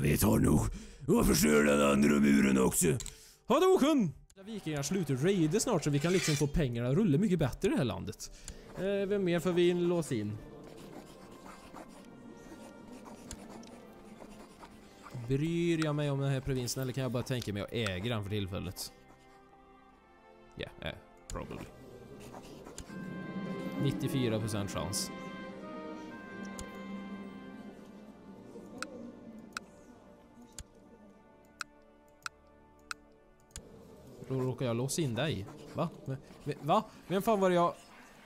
vi tar nog och förstör den andra muren också. Hadoken! Vikingar slutar raida snart så vi kan liksom få pengarna att rulla mycket bättre i det här landet. Vem mer får vi låsa in? Bryr jag mig om den här provinsen eller kan jag bara tänka mig att äga den för tillfället? Ja, yeah, probably. 94% chans. Då råkar jag låsa in dig. Va? Va? Vem fan var det jag...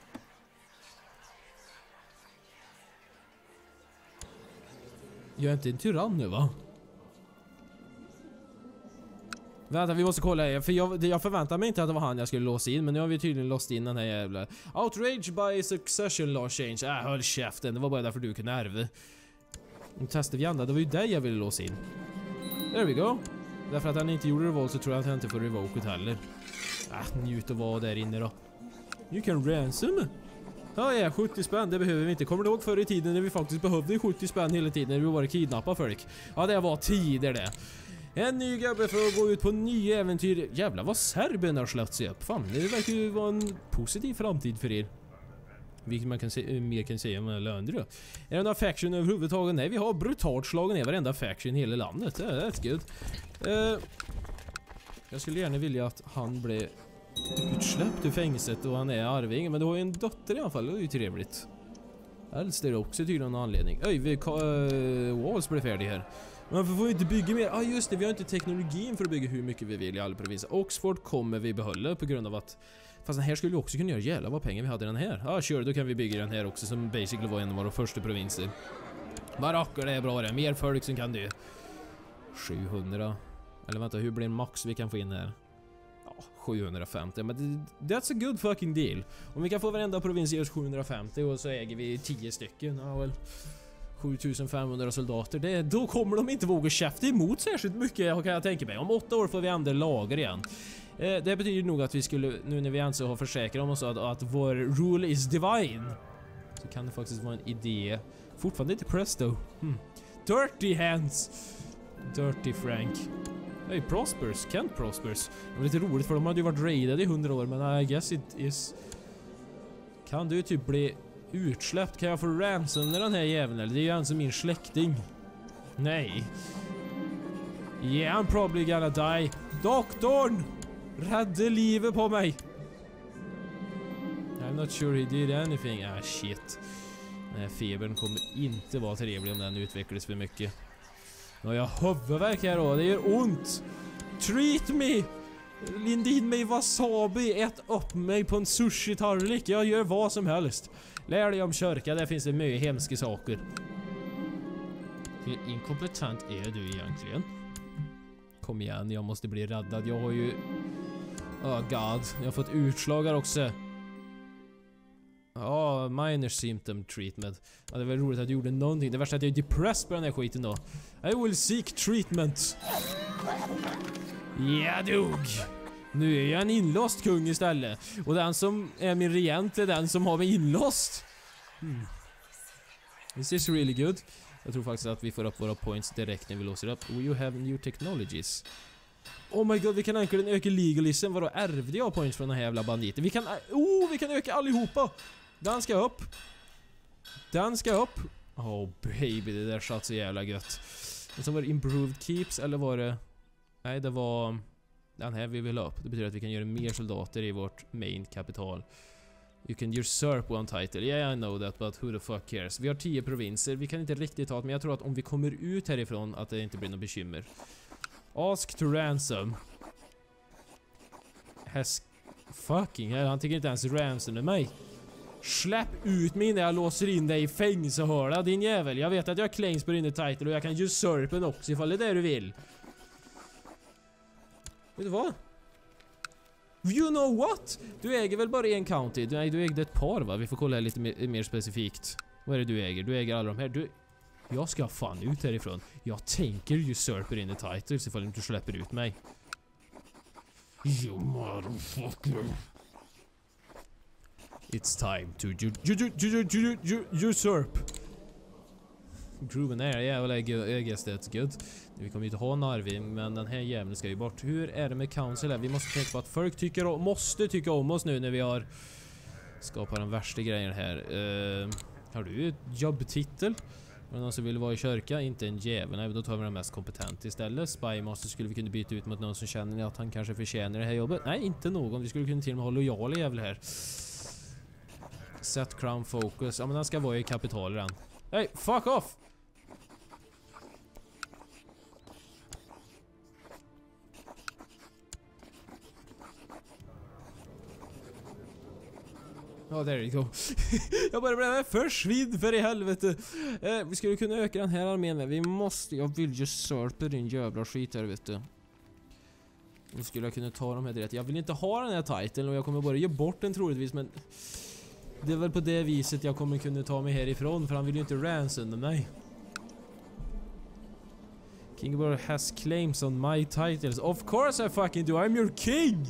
Jag är inte en tyrann nu, va? Vänta, vi måste kolla här. För jag förväntar mig inte att det var han jag skulle låsa in. Men nu har vi tydligen låst in den här jävla... Outrage by succession law change. Höll käften. Det var bara därför du kunde ärva. Nu testar vi andra. Det var ju dig jag ville låsa in. There we go. Därför att han inte gjorde revolt så tror jag att han inte får revoket heller. Njut och vara där inne då. You can ransom. Ja, 70 spänn, det behöver vi inte. Kommer du ihåg förr i tiden när vi faktiskt behövde 70 spänn hela tiden när vi var kidnappade folk? Ja, det var tider det. En ny gubbe för att gå ut på nya äventyr. Jävlar vad serben har slått sig upp. Fan, det verkar ju vara en positiv framtid för er. Vilket man kan mer kan säga om alla andra. Är det några faction överhuvudtaget? Nej, vi har brutalt slagen ner varenda faction i hela landet. That's good. Jag skulle gärna vilja att han blev utsläppt ur fängelset och han är arving. Men du har ju en dotter i alla fall, det är ju trevligt. Helst är det också tydligen någon anledning. Walls blir färdig här. Men vi får inte bygga mer. Just det, vi har inte teknologin för att bygga hur mycket vi vill i alla provinser. Oxford kommer vi behålla på grund av att... Fast den här skulle vi också kunna göra. Jävlar vad pengar vi hade i den här. Sure, då kan vi bygga den här också som basically var en av våra första provinser. Baracker, det är bra det. Mer folk som kan dö. 700. Eller vänta, hur blir en max vi kan få in här? 750. Men that's a good fucking deal. Om vi kan få varenda provins ge oss 750 och så äger vi 10 stycken. Ja, väl. 7500 soldater. Då kommer de inte våga käfta emot särskilt mycket, kan jag tänka mig. Om 8 år får vi ändra lager igen. Det betyder nog att vi skulle, nu när vi ens har försäkrat om oss att vår rule is divine, så kan det faktiskt vara en idé. Fortfarande inte presto. Dirty hands. Dirty Frank. Hey, Prospers. Kent Prospers. Det var lite roligt för de hade ju varit raidade i 100 år, men I guess it is... Kan du typ bli utsläppt? Kan jag få ransom när den här jäveln? Eller det är ju alltså min släkting. Nej. Yeah, I'm probably gonna die. Doktorn! Rädda livet på mig. I'm not sure he did anything. Shit. Den här febern kommer inte vara trevlig om den utvecklas för mycket. Ja, jag huvudvärk här då. Det gör ont. Treat me! Lindin mig wasabi. Ät upp mig på en sushi-tallrik. Jag gör vad som helst. Lär dig om kyrka. Där finns det mycket hemska saker. Hur inkompetent är du egentligen? Kom igen, jag måste bli räddad. Jag har ju... Oh god, jag har fått utslagar också. Minor symptom treatment. Det var roligt att jag gjorde någonting. Det värsta är att jag är depressed på den här skiten då. I will seek treatment. Jag dog. Nu är jag en inlåst kung istället. Och den som är min regent är den som har mig inlåst. This is really good. Jag tror faktiskt att vi får upp våra points direkt när vi låser upp. We have new technologies. Oh my god, vi kan äntligen öka legalism. Vadå, ärvde jag points från den här jävla banditen? Vi kan öka allihopa. Den ska upp. Den ska upp. Oh baby, det där satt så jävla gött. Och så var det improved keeps, eller var det... Nej, det var den här vi vill ha upp. Det betyder att vi kan göra mer soldater i vårt main kapital. You can usurp one title. Yeah, I know that, but who the fuck cares? Vi har 10 provinser. Vi kan inte riktigt ta det, men jag tror att om vi kommer ut härifrån att det inte blir något bekymmer. Ask to ransom. Fucking hell, han tycker inte ens ransom med mig. Släpp ut mig när jag låser in dig i fängelsehåla, din jävel. Jag vet att jag claims på din title och jag kan usurpen också ifall det är det du vill. Vet du vad? You know what? Du äger väl bara en county? Nej, du ägde ett par, va? Vi får kolla här lite mer specifikt. Vad är det du äger? Du äger alla de här. Jag ska fan ut härifrån. Jag tänker usurper in the titles ifall du inte släpper ut mig. You motherfucker. It's time to usurp. Grooven är jävla I guess that's good. Vi kommer ju inte ha en Arving, men den här jäveln ska ju bort. Hur är det med Council här? Vi måste tänka på att folk måste tycka om oss nu när vi har skapat den värsta grejen här. Har du ett jobbtitel? Är det någon som vill vara i kyrka? Inte en jävel. Nej, då tar vi den mest kompetenta istället. Spymaster skulle vi kunna byta ut mot någon som känner att han kanske förtjänar det här jobbet. Nej, inte någon. Vi skulle kunna till och med ha lojala jävlar här. Set crown focus. Ja, men den ska vara i kapital redan. Hey, fuck off! Ja, there you go. Jag bara blev försvinn för i helvete. Vi skulle kunna öka den här armén med. Vi måste, jag vill ju sörpa din jävla skit här, vet du. Nu skulle jag kunna ta de här direkt. Jag vill inte ha den här titeln och jag kommer bara ge bort den troligtvis, men det är väl på det viset jag kommer kunna ta mig härifrån, för han vill ju inte ransom mig. Kingborg has claims on my titles. Of course I fucking do. I'm your king!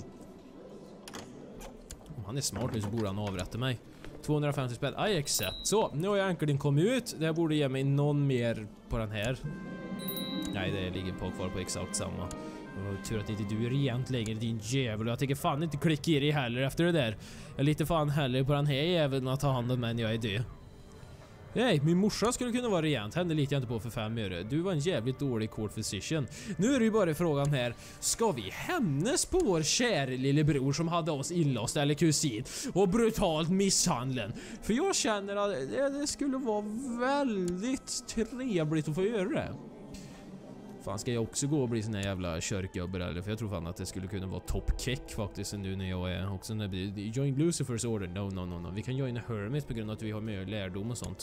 Om han är smart nu så borde han avrätta mig. 250 spänn. I accept. Så, nu har jag Anchordin kommit ut. Det här borde ge mig någon mer på den här. Nej, det ligger på kvar på exakt samma. Tur att inte du är rent längre, din jävel. Jag tänker fan inte klicka i dig heller efter det där. Jag litar fan heller på den här jäveln att ta hand om mig när jag är död. Nej, min morsa skulle kunna vara rent. Henne litar jag inte på för 5 öre. Du var en jävligt dålig court physician. Nu är det ju bara frågan här. Ska vi hämnas på vår kära lillebror som hade oss inlåst, eller kusin, och brutalt misshandlen? För jag känner att det skulle vara väldigt trevligt att få göra det. Fan, ska jag också gå och bli sån här jävla kyrkgubbar eller? För jag tror fan att det skulle kunna vara top kick faktiskt nu när jag är också när vi join Lucifer's order. No. Vi kan join a hermit på grund av att vi har mer lärdom och sånt.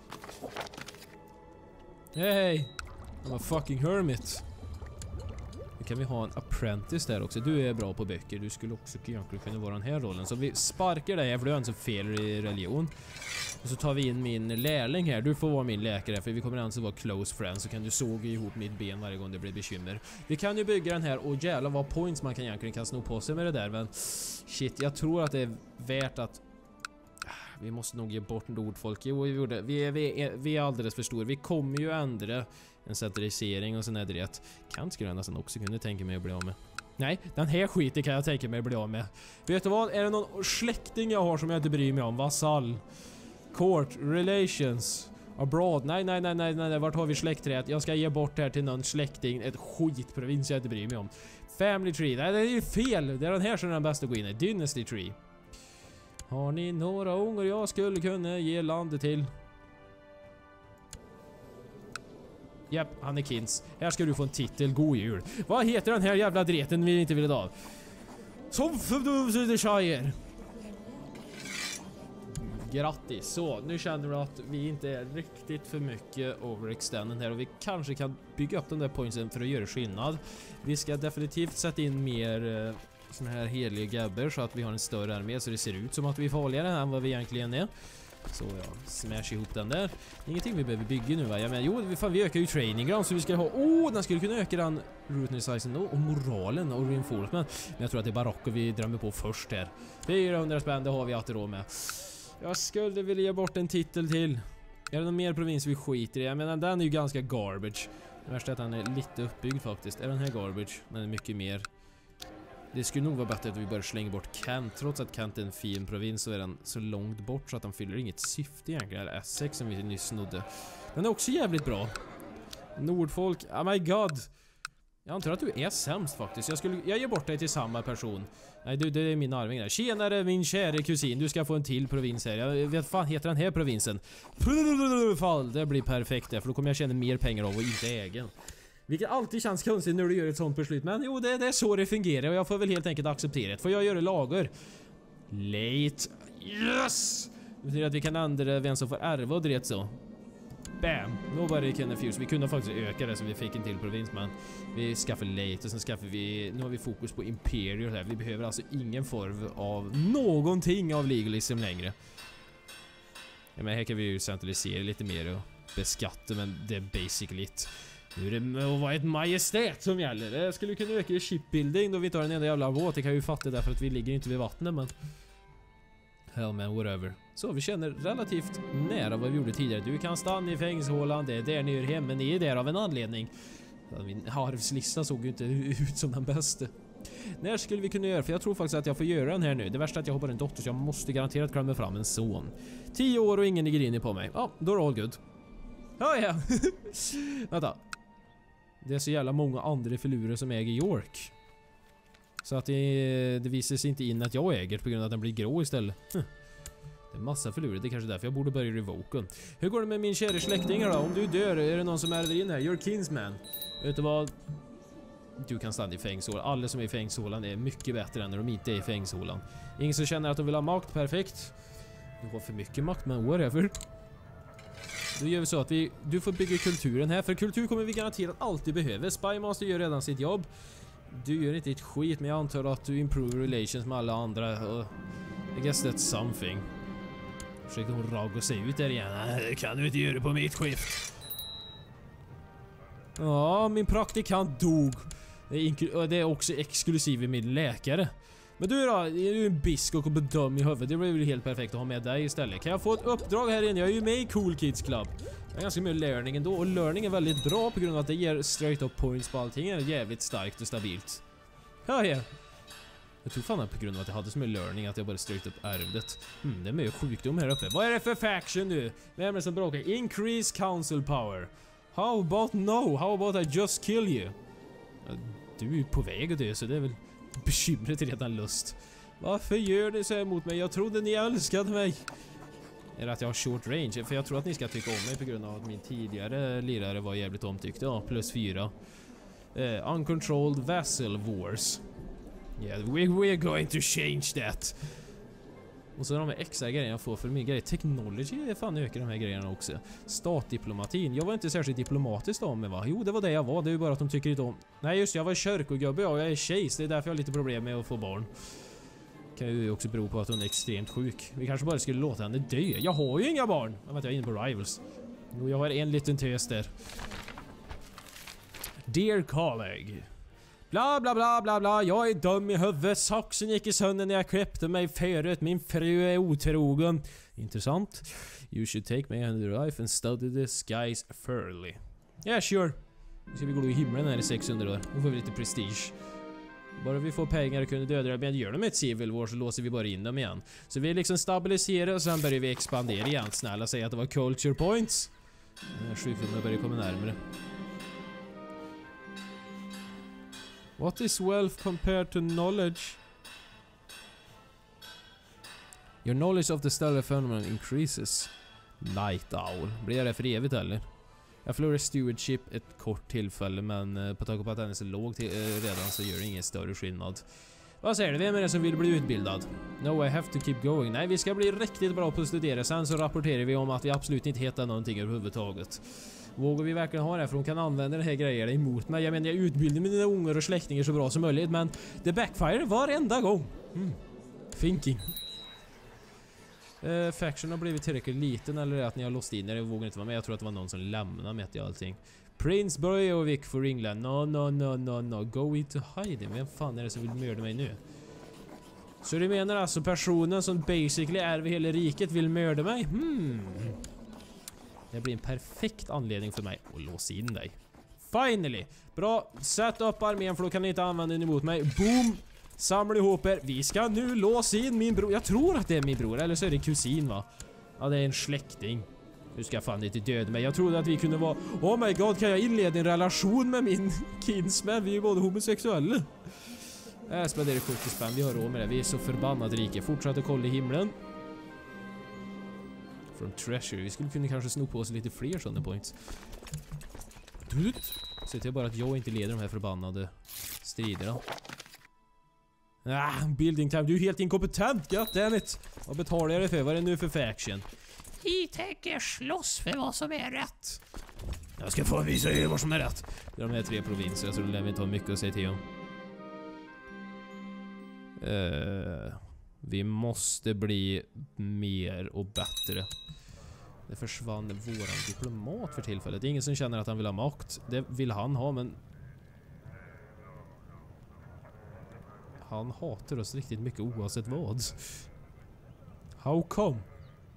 Hey! I'm a fucking hermit. Nu kan vi ha en apprentice där också. Du är bra på böcker. Du skulle också egentligen kunna vara den här rollen. Så vi sparkar dig för du är en som fel i religion. Och så tar vi in min lärling här. Du får vara min läkare för vi kommer alltså vara close friends. Så kan du såga ihop mitt ben varje gång det blir bekymmer. Vi kan ju bygga den här och jävla vad points man kan egentligen kan sno på sig med det där. Men shit, jag tror att det är värt att... Vi måste nog ge bort nordfolk. Jo, vi är alldeles för stora. Vi kommer ju ändra en centralisering och sån är det. Kan skulle jag nästan också kunna tänka mig att bli av med. Nej, den här skiten kan jag tänka mig att bli av med. Vet du vad? Är det någon släkting jag har som jag inte bryr mig om? Vasall. Court. Relations. Abroad. Nej. Vart har vi släktträet? Jag ska ge bort det här till någon släkting. Ett skitprovins jag inte bryr mig om. Family tree. Nej, det är ju fel. Det är den här som är den bästa att gå in i. Dynasty tree. Har ni några ungar jag skulle kunna ge landet till? Japp, han är kins. Här ska du få en titel. God jul. Vad heter den här jävla dreten vi inte vill ha? Som för Shire. Grattis. Så, nu känner vi att vi inte är riktigt för mycket overextended här och vi kanske kan bygga upp de där pointsen för att göra skillnad. Vi ska definitivt sätta in mer såna här heliga gabber så att vi har en större armé så det ser ut som att vi är farligare än vad vi egentligen är. Så ja, smash ihop den där. Ingenting vi behöver bygga nu va? Ja, men jo, vi ökar ju training ground så vi ska ha... den skulle kunna öka den rootness sizen och moralen och reinforcement. Men jag tror att det är barocker vi drömmer på först här. 400 spänn, det har vi alltid råd med. Jag skulle vilja ge bort en titel till. Är det någon mer provins vi skiter i? Jag menar, den är ju ganska garbage. Det värsta är att den är lite uppbyggd faktiskt. Är den här garbage? Den är mycket mer. Det skulle nog vara bättre att vi bara slänger bort Kent. Trots att Kent är en fin provins så är den så långt bort så att den fyller inget syfte egentligen. Eller Essex som vi nyss snodde. Den är också jävligt bra. Nordfolk, oh my god. Jag antar att du är sämst faktiskt. Jag ger bort dig till samma person. Nej, det är min arving där. Tjenare min kära kusin, du ska få en till provins här. Jag vet fan heter den här provinsen. Fall, det blir perfekt där, för då kommer jag tjäna mer pengar av och inte ägen. Vilket alltid känns konstigt när du gör ett sånt beslut. Men jo, det är så det fungerar och jag får väl helt enkelt acceptera det. Får jag göra lager? Late. Yes! Det betyder att vi kan ändra vem som får ärva och det så. Bam! Nobody can refuse. Vi kunde faktiskt öka det så vi fick en till provins, men vi skaffar late och sen skaffar vi... Nu har vi fokus på Imperial här. Vi behöver alltså ingen form av någonting av legalism längre. Ja, men här kan vi ju centralisera lite mer och beskatta, men det är basically it. Nu är det att vara ett majestät som gäller. Det skulle kunna öka i shipbuilding då vi tar en enda jävla båt. Det kan ju fatta därför att vi ligger inte vid vattnet, men... Hell man, whatever. Så vi känner relativt nära vad vi gjorde tidigare. Du kan stanna i fängelsehålan, det är där ni är hemma, ni är där av en anledning. Min arvslista såg ju inte ut som den bästa. När skulle vi kunna göra? För jag tror faktiskt att jag får göra den här nu. Det värsta är att jag har bara en dotter så jag måste garanterat klämma fram en son. 10 år och ingen ligger inne på mig. Ja, då är det all good. Ja. Vänta. Det är så jävla många andra filurer som äger York. Så att det visar sig inte in att jag äger på grund av att den blir grå istället. Det är massa filurer, det är kanske därför jag borde börja revoken. Hur går det med min kära släktingar då? Om du dör, är det någon som ärver in här? You're kinsman. Vet du vad? Du kan stanna i fängshålan. Alla som är i fängshålan är mycket bättre än när de inte är i fängshålan. Ingen som känner att de vill ha makt, perfekt. Du har för mycket makt, men whatever. Då gör vi så att du får bygga kulturen här. För kultur kommer vi garanterat alltid behöva. Spymaster gör redan sitt jobb. Du gör inte ett skit, men jag antar att du improve relations med alla andra. I guess that's something. Försökte hon ragga sig ut där igen. Nej, kan du inte göra det på mitt skift. Ja, min praktikant dog. Det är också exklusiv i min läkare. Men du då, är du en biskop och bedöm i huvudet. Det blir väl helt perfekt att ha med dig istället. Kan jag få ett uppdrag här inne? Jag är ju med i Cool Kids Club. Jag har ganska mycket learning ändå. Och learning är väldigt bra på grund av att det ger straight up points på allting. Det är jävligt starkt och stabilt. Ja. Jag tror fan att på grund av att jag hade så mycket learning att jag bara straight up ärvdet. Det är mycket sjukdom här uppe. Vad är det för faction nu? Vem är det som bråkar? Increase council power. How about no? How about I just kill you? Du är ju på väg att dö, så det är väl bekymret redan lust. Varför gör ni så här mot mig? Jag trodde ni älskade mig. Är det att jag har short range? För jag tror att ni ska tycka om mig på grund av att min tidigare lirare var jävligt omtyckt. Ja, +4. Uncontrolled vassal wars. Yeah, we're going to change that. Och så de här extra grejerna jag får för min grej. Technology är fan ökar de här grejerna också. Statdiplomatin. Jag var inte särskilt diplomatisk av mig, va? Jo, det var det jag var. Det är ju bara att de tycker inte om... Nej, just jag var kyrkogubbe och jag är tjej. Det är därför jag har lite problem med att få barn. Kan ju också bero på att hon är extremt sjuk. Vi kanske bara skulle låta henne dö. Jag har ju inga barn. Jag är inne på Rivals. Jo, jag har en liten tös där. Dear colleague. Bla bla bla bla bla, jag är dum i huvudet. Saxen gick i sönder när jag köpte mig förut. Min fru är otrogen. Intressant. You should take me under the life and study the skies thoroughly. Yeah, sure. Nu ska vi gå i himlen här i 600 år. Nu får vi lite prestige. Bara vi får pengar och kunna döda det. Men gör de ett civil war så låser vi bara in dem igen. Så vi liksom stabiliserar och sen börjar vi expandera igen. Snälla, säga att det var culture points. Sjukdomen börjar komma närmare. What is wealth compared to knowledge? Your knowledge of the stellar phenomenon increases. Night Owl. Blir jag det för evigt eller? Jag förlorar stewardship ett kort tillfälle, men på tanke på att den är så låg redan så gör det ingen större skillnad. Vad säger du? Vem är det som vill bli utbildad? No, I have to keep going. Nej, vi ska bli riktigt bra på att studera. Sen så rapporterar vi om att vi absolut inte hittar någonting överhuvudtaget. Vågar vi verkligen ha det? För de kan använda den här grejen emot mig. Jag menar, jag utbildar mina ungar och släktingar så bra som möjligt, men det backfire varenda gång. Thinking. Faction har blivit tillräckligt liten, eller är det att ni har låst in er? Jag vågar inte vara med. Jag tror att det var någon som lämnade med till allting. Prince Bojovic for England. No. Go into hiding. Vem fan är det som vill mörda mig nu? Så du menar alltså personen som basically ärver hela riket vill mörda mig? Det blir en perfekt anledning för mig att låsa in dig. Finally! Bra, sätt upp armén för då kan ni inte använda den emot mig. Boom! Samla ihop er. Vi ska nu låsa in min bror. Jag tror att det är min bror, eller så är det kusin, va? Ja, det är en släkting. Du ska fan inte döda mig. Jag trodde att vi kunde vara... Oh my god, kan jag inleda en relation med min kinsman? Vi är ju både homosexuella. Jag spenderar 70 spänn, vi har råd med det. Vi är så förbannat rika. Fortsätt att kolla i himlen. From treasure. Vi skulle kunna kanske sno på oss lite fler sådana points. Så det är bara att jag inte leder de här förbannade striderna. Building time. Du är helt inkompetent, goddammit. Vad betalar jag dig för? Vad är det nu för faction? Vi tänker slåss för vad som är rätt. Jag ska få visa er vad som är rätt. Det är de här 3 provinser, så det lär vi inte ha mycket att säga till om. Vi måste bli mer och bättre. Det försvann våran diplomat för tillfället. Det är ingen som känner att han vill ha makt. Det vill han ha, men... Han hatar oss riktigt mycket oavsett vad. How come?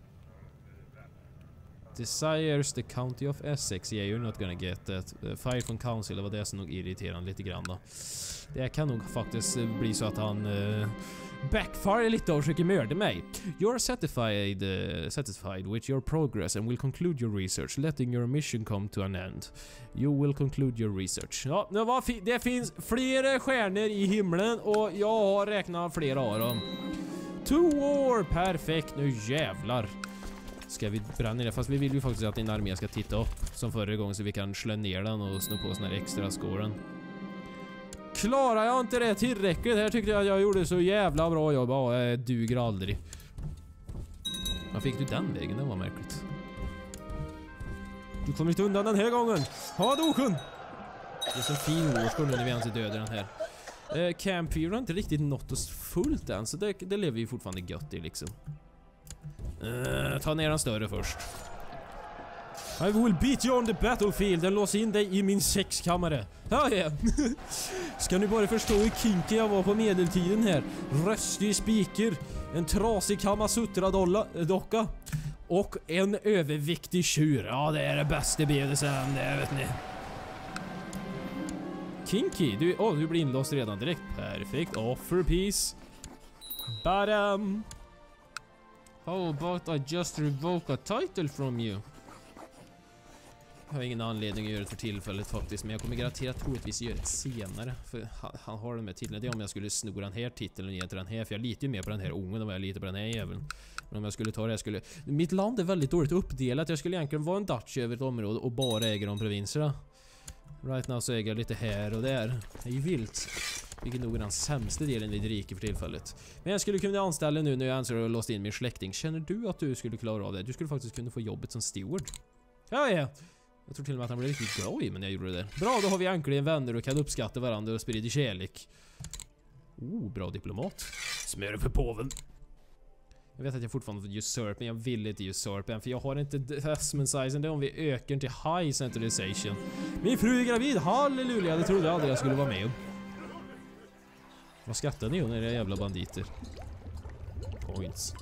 Desires the County of Essex. Yeah, you're not gonna get that. Fire from Council, det var det som nog irriterande lite grann då. Det kan nog faktiskt bli så att han backfire lite och försöker mörda mig. You're satisfied with your progress and will conclude your research, letting your mission come to an end. You will conclude your research. Ja, det finns flera stjärnor i himlen och jag har räknat flera av dem. 2 år, perfekt, nu jävlar. Ska vi bränna det? Fast vi vill ju faktiskt att din armé ska titta upp som förra gången så vi kan slå ner den och snå på såna här extra skåren. Klarar jag inte det tillräckligt? Här tyckte jag att jag gjorde så jävla bra jobb. Ja, jag duger aldrig. Vad fick du den vägen? Det var märkligt. Du kommer inte undan den här gången. Ha doken! Det är så fin årskår nu när vi inte dödar den här. Camp Fever har inte riktigt nått oss fullt än, så det lever vi fortfarande gött i liksom. Ta ner den större först. I will beat you on the battlefield and lås in dig i min sexkammare. Ja, ja. Ska ni bara förstå hur kinky jag var på medeltiden här. Röstig spiker, en trasig Kamasutra-docka och en överviktig tjur. Ja, det är det bästa BDSM, det vet ni. Kinky, du blir inlåst redan direkt. Perfekt, offer piece. Badam. How about I just revoke a title from you? Jag har ingen anledning att göra det för tillfället faktiskt, men jag kommer garanterat troligtvis göra det senare. För han har den med titeln. Det är om jag skulle sno den här titeln och ge till den här, för jag litar ju mer på den här ungen än vad jag litar på den här jäveln. Men om jag skulle ta det, mitt land är väldigt dåligt uppdelat. Jag skulle egentligen vara en Dutch över ett område och bara äga de provinserna. Right now så äger jag lite här och där. Det är ju vilt. Vilket nog är den sämsta delen vid riket för tillfället. Men jag skulle kunna anställa nu när jag anser att jag låst in min släkting. Känner du att du skulle klara av det? Du skulle faktiskt kunna få jobbet som steward. Ja, ja. Jag tror till och med att han blev riktigt glad i men jag gjorde det. Bra, då har vi äntligen vänner och kan uppskatta varandra och sprida kärlek. Bra diplomat. Smör för påven. Jag vet att jag fortfarande får usurp, men jag vill inte usurp än, för jag har inte Desmond sizen. Det är om vi ökar till high centralization. Min fru är gravid, halleluja, det trodde jag aldrig jag skulle vara med om. Vad skattar ni om era jävla banditer? Points.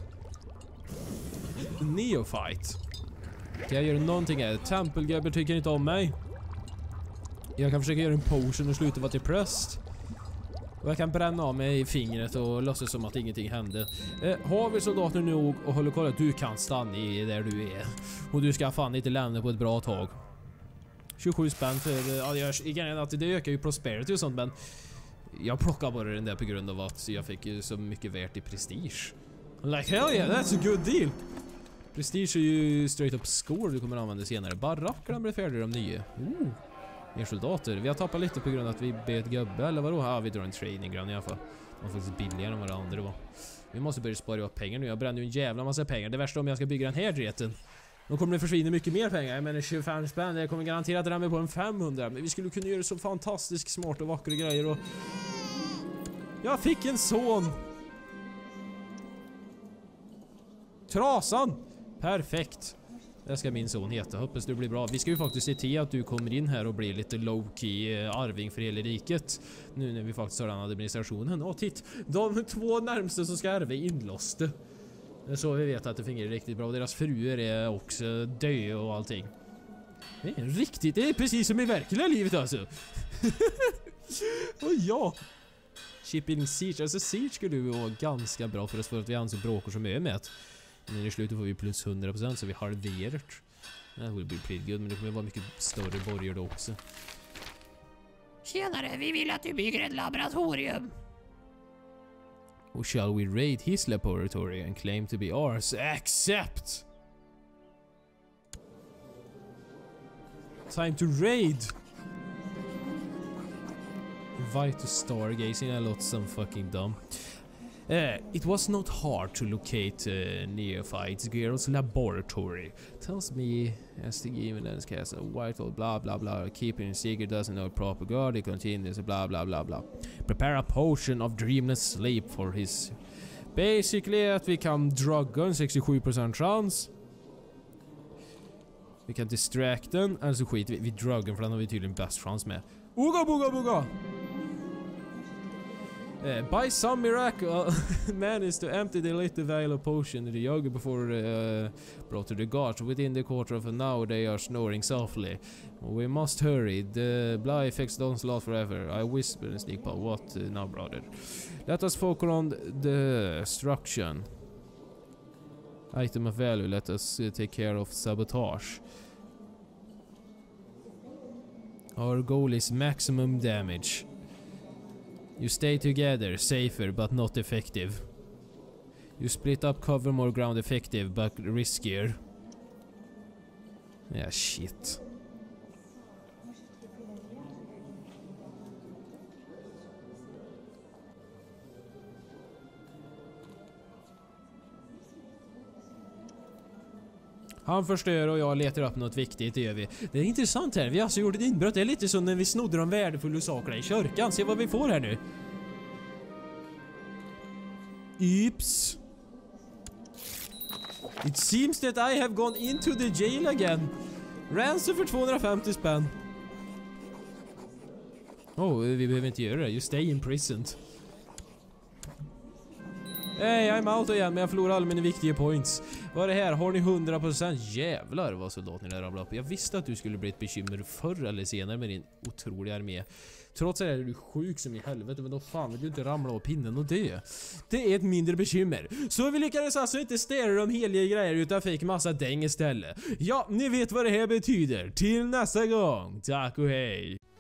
Neophyte. Kan jag göra någonting här? Tempelgubbar tycker inte om mig. Jag kan försöka göra en potion och sluta vara till präst. Och jag kan bränna av mig i fingret och låtsas som att ingenting hände. Har vi soldater nog och håller koll att du kan stanna i där du är. Och du ska fan inte lämna på ett bra tag. 27 spänn för... Ja, det ökar ju prosperity och sånt, men... Jag plockar bara den där på grund av att jag fick ju så mycket värt i prestige. Like hell yeah, that's a good deal. Prestige är ju straight up score du kommer använda senare. Barackerna blir färdiga de nya. Mer soldater. Vi har tappat lite på grund av att vi bet gubbe. Eller vadå? Ja, vi drar en training ground i alla fall. De var faktiskt billigare än vad det andra var. Vi måste börja spara upp pengar nu. Jag bränner ju en jävla massa pengar. Det värsta om jag ska bygga den här dreten. Då kommer det försvinna mycket mer pengar. Jag menar 25 spänn. Jag kommer garanterat dra mig på en 500. Men vi skulle kunna göra så fantastiskt smart och vackra grejer. Och... Jag fick en son! Trasan! Perfekt. Det ska min son heta. Hoppas det blir bra. Vi ska ju faktiskt se till att du kommer in här och blir lite low-key arving för hela riket. Nu när vi faktiskt har den administrationen. Och titt, de 2 närmaste som ska ärva är inlåsta. Så vi vet att det fungerar riktigt bra. Och deras fruar är också dö och allting. Det är riktigt, det är precis som i verkliga livet alltså. Och ja. Shipping Siege, alltså Siege skulle ju vara ganska bra för oss för att vi anser bråkor som är med. Men i slutet får vi plus 100% så vi halverat. Det will be pretty good, men det kommer vara mycket större borgar då också. Tjenare, vi vill att du bygger ett laboratorium. Och shall we raid his laboratory and claim to be ours? Accept! Time to raid! Invite to stargazing, I lot some fucking dumb. It was not hard to locate Neophyte's girl's laboratory. Tells me as the given lens cast a white old blah blah blah. Keeping in secret doesn't know proper guard. He continues blah blah blah blah. Prepare a potion of dreamless sleep for his. Basically att vi kan drugga en 67% chans. Vi kan distract den. Alltså skit vi druggen för den har vi tydligen bäst chans med. Uga buga buga! By some miracle, managed to empty the little vial of potion in the jug before brought to the guards. Within the quarter of an hour, they are snoring softly. We must hurry. The blood effects don't last forever. I whisper and sneak by. What now, brother? Let us focus on the destruction. Item of value. Let us take care of sabotage. Our goal is maximum damage. You stay together, safer but not effective. You split up, cover more ground, effective but riskier. Yeah, shit. Han förstör och jag letar upp något viktigt, det gör vi. Det är intressant här, vi har alltså gjort ett inbrott. Det är lite som när vi snodde de värdefulla sakerna i kyrkan. Se vad vi får här nu. Oops. It seems that I have gone into the jail again. Ransom för 250 spänn. Vi behöver inte göra det. You stay imprisoned. Hey, I'm out igen, men jag förlorar alla mina viktiga points. Vad är det här? Har ni 100%? Jävlar vad soldaten där ramlade upp. Jag visste att du skulle bli ett bekymmer förr eller senare med din otroliga armé. Trots det är du sjuk som i helvete, men då fan vill du inte ramla av pinnen och dö. Det är ett mindre bekymmer. Så vi lyckades alltså inte stära de heliga grejer utan fick massa däng istället. Ja, ni vet vad det här betyder. Till nästa gång. Tack och hej.